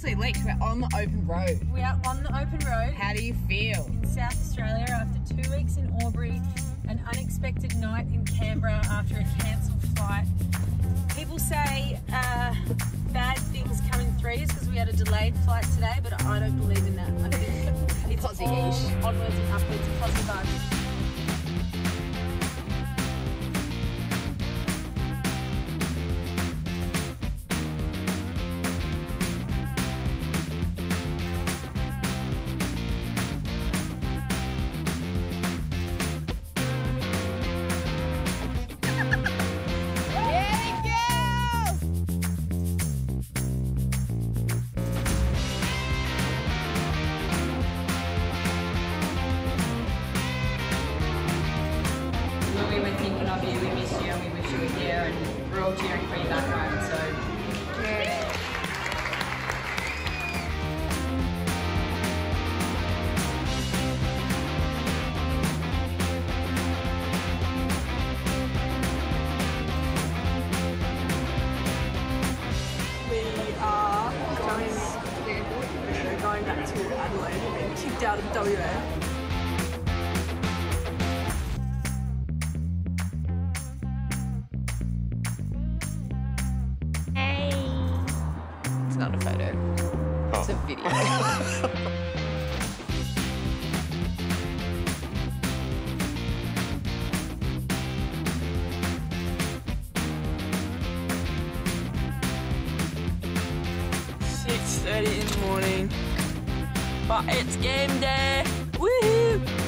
actually leaked. We're on the open road. We are on the open road. How do you feel? In South Australia after 2 weeks in Albury, an unexpected night in Canberra after a cancelled flight. People say bad things come in threes because we had a delayed flight today, but I don't believe in that. I think it's all onwards and upwards, positive vibes. We were thinking of you, we miss you, and we wish you were here, and we're all cheering for you back home, so yeah. We are going back to Adelaide and kicked out of WA. It's not a photo. It's a video. .30 in the morning, but it's game day. Woohoo!